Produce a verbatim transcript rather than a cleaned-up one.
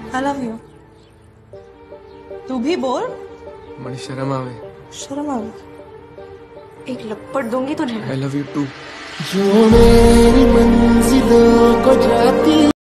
I love you. तू भी बोल। बड़ी शर्म आवे। शर्म आवे? एक लपट दूंगी तुझे। I love you too. जो मेरी मंजिलों को जाती